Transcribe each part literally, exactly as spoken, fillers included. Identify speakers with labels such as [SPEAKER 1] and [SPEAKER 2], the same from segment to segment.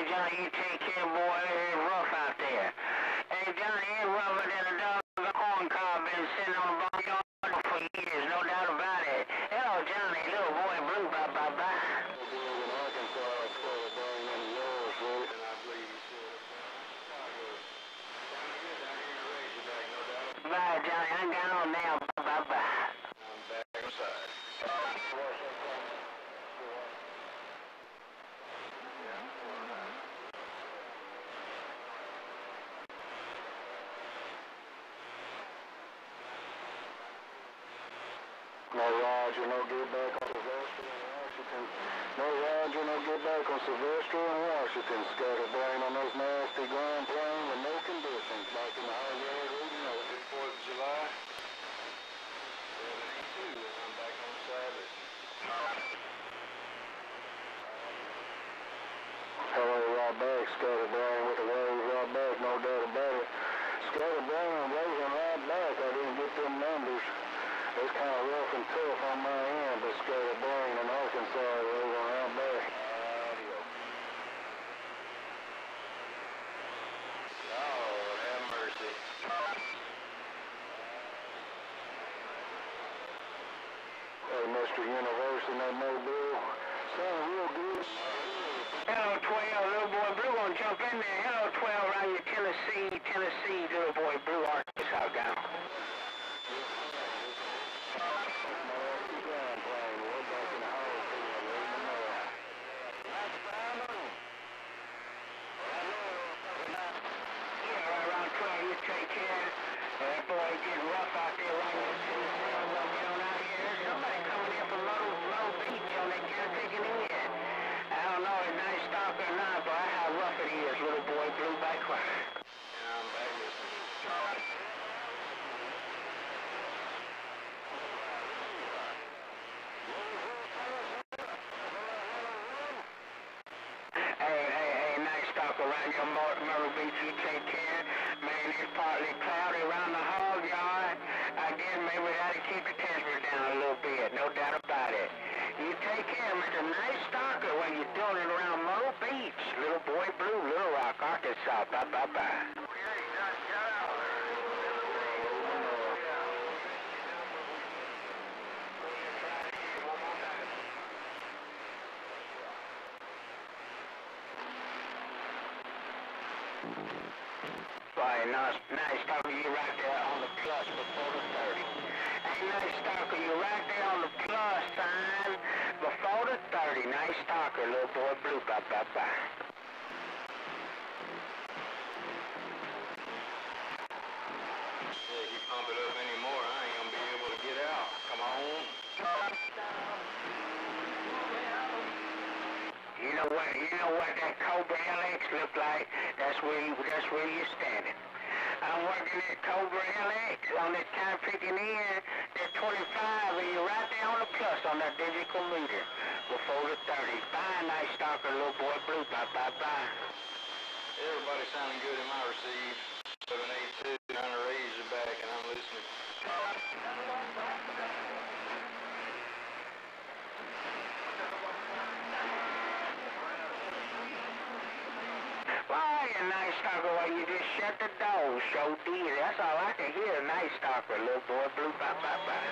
[SPEAKER 1] Johnny, you take care, boy. It's rough out there. Hey, Johnny, it's rougher than a dog corn cob been sitting on a boneyard for years, no doubt about it. Hello, Johnny, little boy blue, bye, bye, bye. Bye, Johnny, I'm down now, bye, bye, bye. I'm back inside.
[SPEAKER 2] No Roger, no get back on Sylvester in Washington. No Roger, no get back on Sylvester in Washington. Scatterbrain on those nasty ground planes with no conditions. Back in the high road, you know, it's the fourth of July. seven eighty-two, and I'm back on the side listening. Hello, right back, Scatterbrain with the wave right back, no doubt about it. Scatterbrain waving right back. I didn't get them numbers. It's kind of rough and tough on my end, but Scatterbrain in Arkansas over around back. Audio. Lord have mercy. Hey, Mister University, no Mobile. Sound real good.
[SPEAKER 1] Hello, twelve, little boy blue, gonna jump in there. Hello, twelve, around your Tennessee, Tennessee, little boy blue, Arkansas down. Take care. That boy getting rough out there right now. Get on out here. There's somebody coming in from Low, Low Beach on that can't take it in yet. I don't know if it's nice stock or not, but how rough it is, little boy blue back quiet.
[SPEAKER 2] Yeah, I'm back listening.
[SPEAKER 1] Hey, hey, hey, nice stock around your Myrtle Beach. You take care. Man, it's partly cloudy around the hog yard. Again, maybe we ought to keep the temperature down a little bit, no doubt about it. You take care, Mister Nice Stalker, when you're doing it around Myrtle Beach. Little boy blue, Little Rock, Arkansas. Bye, bye, bye. Right, nice, nice talker, you right there on the plus before the thirty. Hey, nice talker, you right there on the plus sign before the thirty. Nice talker, little boy blue, bye, bye, bye.
[SPEAKER 2] Yeah, if you pump it up anymore, I ain't gonna be able to get out. Come on.
[SPEAKER 1] You know what? You know what that Cobra L X look like? That's where you. That's where you're standing. I'm working at Cobra L X on that time picking in. That twenty-five, and you're right there on the plus on that digital meter before the thirty. Bye, nice stalker, little boy blue. Bye, bye, bye.
[SPEAKER 2] Everybody sounding good in my receive. seven eighty-two, trying to raise your back, and I'm listening.
[SPEAKER 1] Why, a nice stalker, well, you just shut the door, so dear. That's all I can hear, a nice stalker, little boy blue, bye, bye, bye.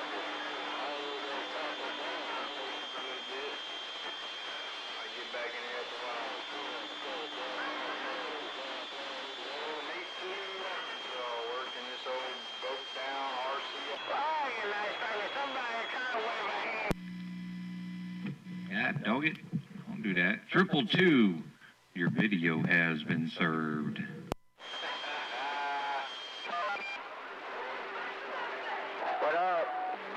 [SPEAKER 2] I get back in here for a while. So working this old broke down R C.
[SPEAKER 1] Why, a nice stalker, somebody trying to wave a hand.
[SPEAKER 3] Yeah, dog it. Don't do that. Triple two. Your video has been served.
[SPEAKER 1] What up?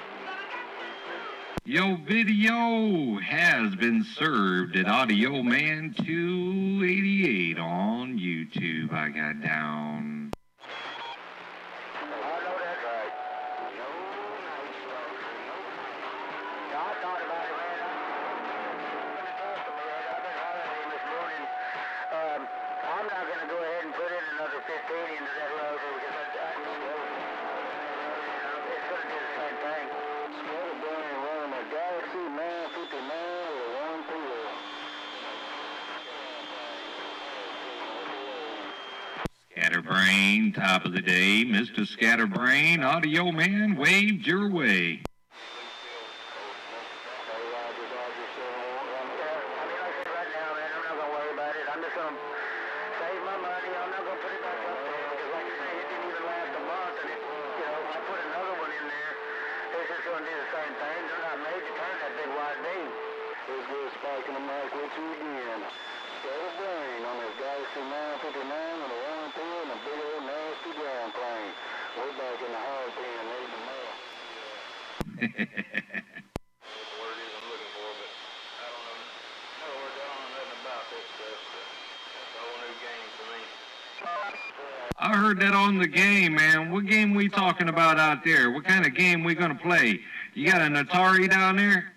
[SPEAKER 3] Your video has been served at Audio Man two eighty-eight on YouTube. I got down. Scatterbrain, top of the day. Mister Scatterbrain, Audio Man, waved your way.
[SPEAKER 2] Spiking the mic with you again. Scatterbrain on this Galaxy nine fifty-nine with a one two and a big old nasty ground plane. We're back in the hog pen, ready to mail. That's what it is I'm looking for, but I don't know. In other words, I don't know nothing about this stuff. That's a whole new game for me.
[SPEAKER 3] I heard that on the game, man. What game we talking about out there? What kind of game we gonna play? You got an Atari down there?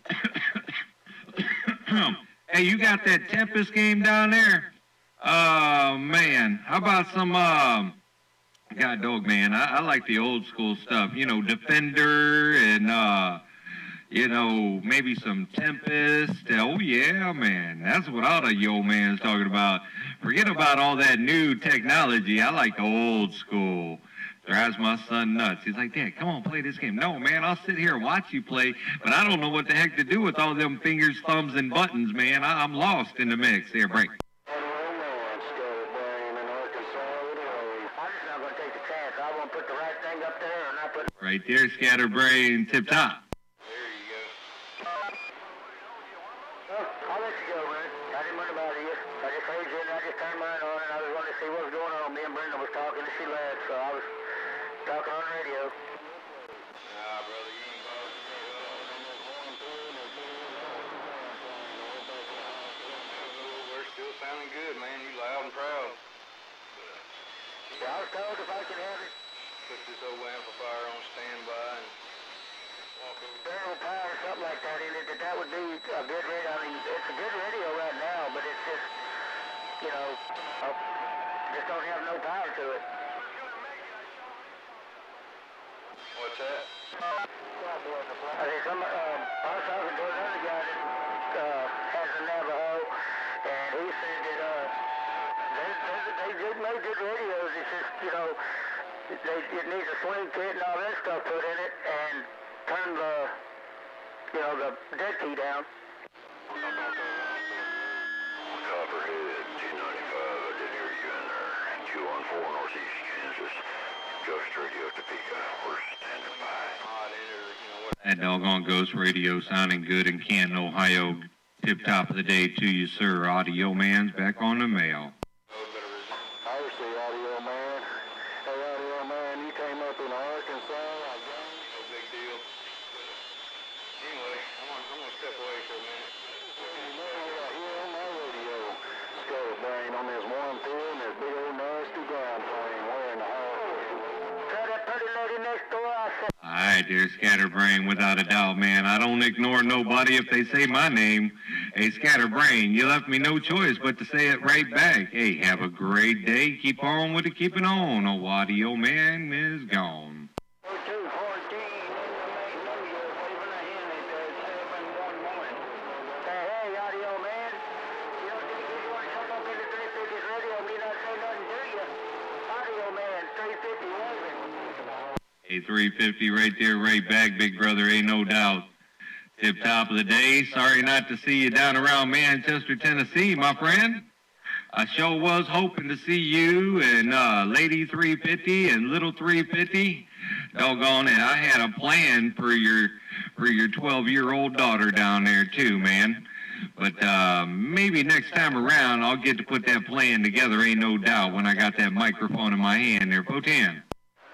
[SPEAKER 3] Hey, you got that Tempest game down there? Oh, man. How about some, um, God dog, man, I, I like the old school stuff. You know, Defender and, uh, you know, maybe some Tempest. Oh, yeah, man. That's what all the yo man's talking about. Forget about all that new technology. I like the old school. Drives my son nuts. He's like, Dad, come on, play this game. No, man, I'll sit here and watch you play, but I don't know what the heck to do with all them fingers, thumbs, and buttons, man. I I'm lost in the mix. Here, break. Right there, Scatterbrain, tip top.
[SPEAKER 2] There you go. Well, I'll let you go, man. I didn't worry about it. I just heard you and I just turned mine on and I was wanting to see what was going on. Me and Brenda was talking and she laughed, so I was talking on the radio. Nah, brother, you ain't bothered me. We're still sounding good, man. You loud and proud. Yeah, I was told if I could have it, put this old amplifier on standby and walk over barrel power or something like that in it, that that would be a good radio. I mean, it's a good radio right now, but it's just, you know, uh, just don't have no power to it. What's that? I think some, uh, I was talking to another guy that uh, has a Navajo, and he said that uh, they, they, they did make good radios. It's just, you know, they, it needs a swing kit and all that stuff put in it, and turn the, you know, the dead key down. Copperhead, T ninety-five, I did hear you in there. two one four Northeast Kansas. Ghost Radio Topeka, we're standing by.
[SPEAKER 3] That doggone Ghost Radio sounding good in Canton, Ohio. Tip top of the day to you, sir. Audio Man's back on the mail.
[SPEAKER 2] I see Audio Man. Hey, Audio Man, you came up in Arkansas, I guess. No big deal. Anyway, I'm gonna, I'm gonna step away for a minute. You know what I hear on my radio? Scatterbrain on this one two and this big old nasty ground plane wearing the hall. Tell that pretty lady next door I said.
[SPEAKER 3] All right, dear Scatterbrain, without a doubt, man. I don't ignore nobody if they say my name. Hey, Scatterbrain, you left me no choice but to say it right back. Hey, have a great day. Keep on with it, keep it on. Oh, Audio Man is gone. Hey, three fifty right there, right back, big brother, ain't no doubt. Tip top of the day. Sorry not to see you down around Manchester, Tennessee, my friend. I sure was hoping to see you and uh, Lady three fifty and Little three fifty. Doggone it, I had a plan for your for your twelve-year-old daughter down there too, man. But uh, maybe next time around I'll get to put that plan together, ain't no doubt, when I got that microphone in my hand there. Potan.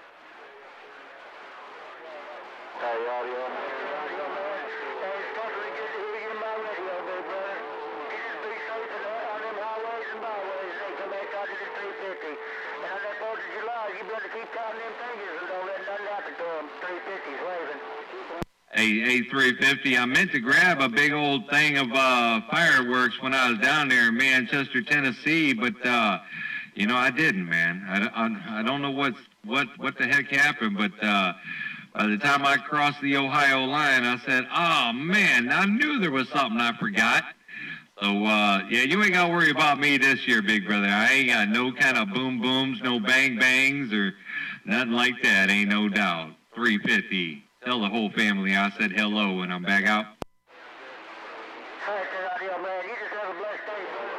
[SPEAKER 3] Hey, hey, three fifty, I meant to grab a big old thing of uh, fireworks when I was down there in Manchester, Tennessee, but, uh, you know, I didn't, man. I, I, I don't know what's, what, what the heck happened, but uh, by the time I crossed the Ohio line, I said, oh, man, I knew there was something I forgot. So, uh, yeah, you ain't got to worry about me this year, big brother. I ain't got no kind of boom booms, no bang bangs, or nothing like that, ain't no doubt. three fifty. Tell the whole family I said hello when I'm back out.
[SPEAKER 1] Thanks, radio man. You just have a blessed day, brother.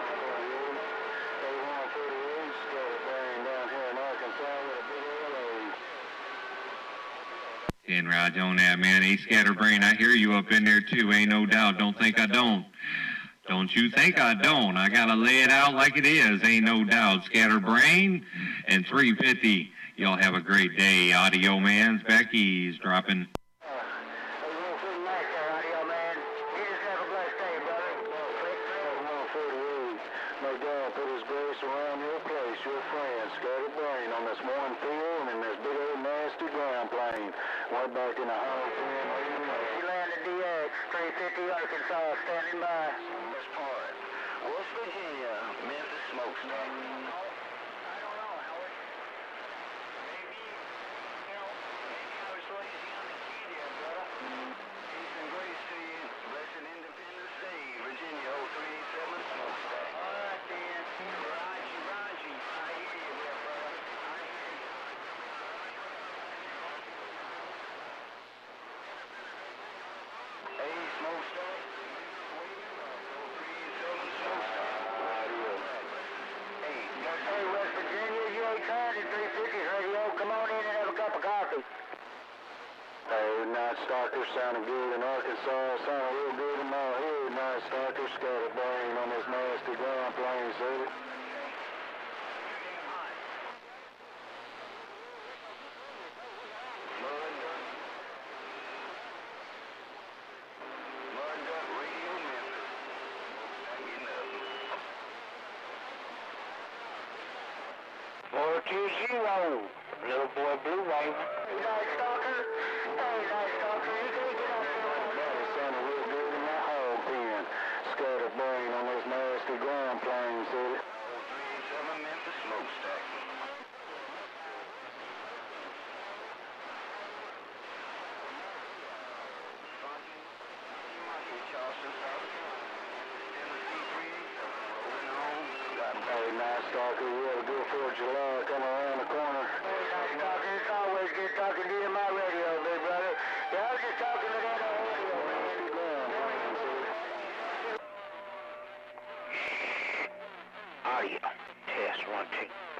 [SPEAKER 3] And Raj on that, man. Hey, Scatterbrain, I hear you up in there, too. Ain't no doubt. Don't think I don't. Don't you think I don't. I got to lay it out like it is. Ain't no doubt. Scatterbrain and three fifty. Y'all have a great day. Audio man's Becky's dropping.
[SPEAKER 2] May God put his grace around your place, your friends, Scatterbrain on this one field and in this big old nasty ground plane. Went back in the home field.
[SPEAKER 1] She landed D X, three fifty Arkansas, standing by.
[SPEAKER 2] West Point, West Virginia, Memphis Smokestack. I don't know, Howard. Maybe, you know, maybe I was lazy on the key there, brother. Peace and grace to you. Blessed Independence Day, Virginia, oh three eight seven Smokestack. All right, then. Raji, Raji. I hear you there, brother. I hear you. Hey, Smokestack.
[SPEAKER 1] Hey, West Virginia, U H hundred, three fifty radio. Come on in and have a cup of coffee.
[SPEAKER 2] Hey, Night Stalker sounding good in Arkansas. Sounding real good in my head. Night Stalker, Scatterbrain on this nasty ground plane, sir.
[SPEAKER 1] Four two zero, little boy Blue Wave. Hey, Night Stalker. Hey, Night Stalker, you can get up there.
[SPEAKER 2] That sounded real good in my hog pen. Scatterbrain on this nasty ground plane, sir. oh three eight seven Memphis Smokestack. Charleston, South Carolina. Tennessee three eight seven, rolling on. Hey, Night Stalker, we had a good fourth of July coming around the corner.
[SPEAKER 1] Hey, Night Stalker, it's always good talking to you on my radio, big brother. Yeah, I was just talking to that old radio, man.
[SPEAKER 2] Ground plane, sir.
[SPEAKER 1] Audio. Test one, two.